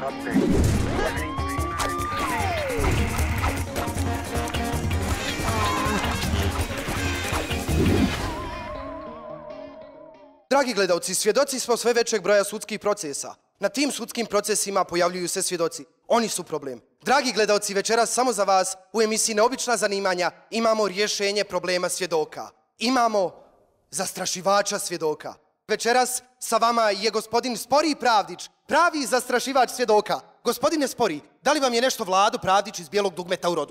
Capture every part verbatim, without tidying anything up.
Dragi gledalci, svjedoci smo sve većeg broja sudskih procesa. Na tim sudskim procesima pojavljuju se svjedoci. Oni su problem. Dragi gledalci, večeras samo za vas u emisiji Neobična zanimanja imamo rješenje problema svjedoka. Imamo zastrašivača svjedoka. Večeras sa vama je gospodin Spori Pravdić, pravi zastrašivač svjedoka. Gospodine Spori, da li vam je nešto Vlado Pravdić iz Bijelog dugmeta u rodu?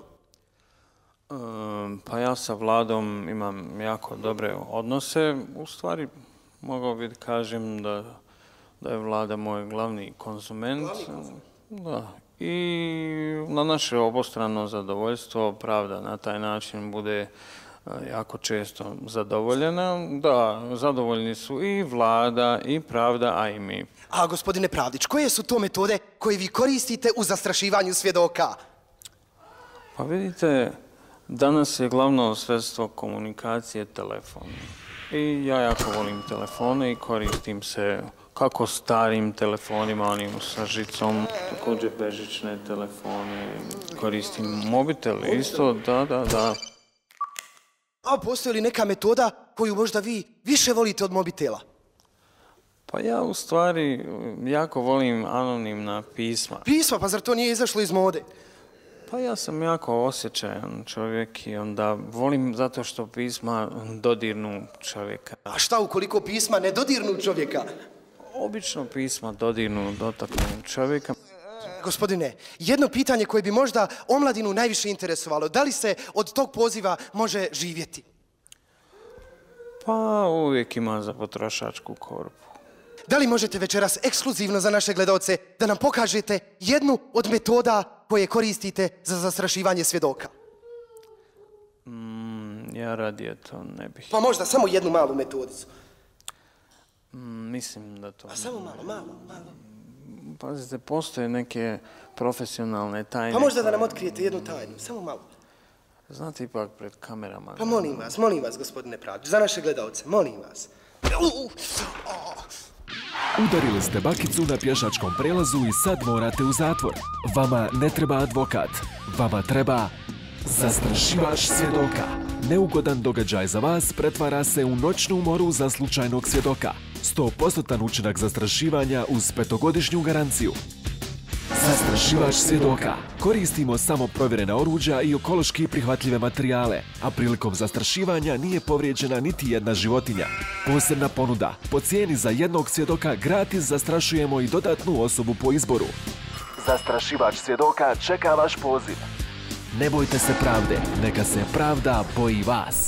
Um, pa ja sa Vladom imam jako dobre odnose. U stvari, mogao bih da kažem da, da je Vlada moj glavni konzument. Glavni konzument? Da. I na naše obostrano zadovoljstvo pravda na taj način bude jako često zadovoljena. Da, zadovoljni su i Vlada, i pravda, a i mi. A gospodine Pravdić, koje su to metode koje vi koristite u zastrašivanju svjedoka? Pa vidite, danas je glavno sredstvo komunikacije telefon. I ja jako volim telefone i koristim se kako starim telefonima, onim sa žicom, također bežične telefone, koristim mobitel isto, da, da, da. A postoji li neka metoda koju možda vi više volite od mobitela? Pa ja u stvari jako volim anonimna pisma. Pisma? Pa zar to nije izašlo iz mode? Pa ja sam jako osjećajan čovjek i onda volim zato što pisma dodirnu čovjeka. A šta ukoliko pisma ne dodirnu čovjeka? Obično pisma dodirnu, dotaknu čovjeka. Gospodine, jedno pitanje koje bi možda omladinu najviše interesovalo. Da li se od tog poziva može živjeti? Pa uvijek ima za potrošačku korpu. Da li možete večeras ekskluzivno za naše gledalce da nam pokažete jednu od metoda koje koristite za zastrašivanje svjedoka? Mm, ja radije to ne bih. Pa možda samo jednu malu metodicu. Mm, mislim da to... A samo malo, malo, malo. Pazite, postoje neke profesionalne tajne... Pa možda da nam otkrijete jednu tajnu, samo malo. Znate, ipak pred kamerama... Pa molim vas, molim vas, gospodine Pravdić, za naše gledalce, molim vas. Udarili ste bakicu na pješačkom prelazu i sad morate u zatvor. Vama ne treba advokat, vama treba zastrašivač svjedoka. Neugodan događaj za vas pretvara se u noćnu moru za slučajnog svjedoka. sto posto učinak zastrašivanja uz petogodišnju garanciju. Zastrašivač svjedoka. Koristimo samo provjerena oruđa i ekološki prihvatljive materijale, a prilikom zastrašivanja nije povrijeđena niti jedna životinja. Posebna ponuda. Po cijeni za jednog svjedoka gratis zastrašujemo i dodatnu osobu po izboru. Zastrašivač svjedoka čeka vaš poziv. Ne bojte se pravde, neka se pravda boji vas.